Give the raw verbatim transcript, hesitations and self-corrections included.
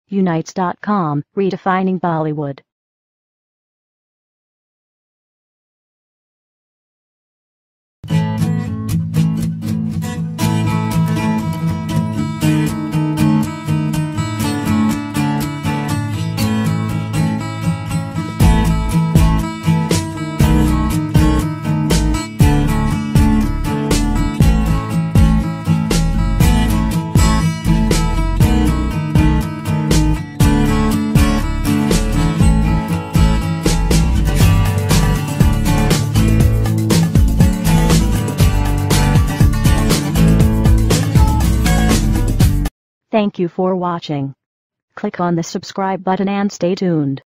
unites dot com, redefining Bollywood. Thank you for watching. Click on the subscribe button and stay tuned.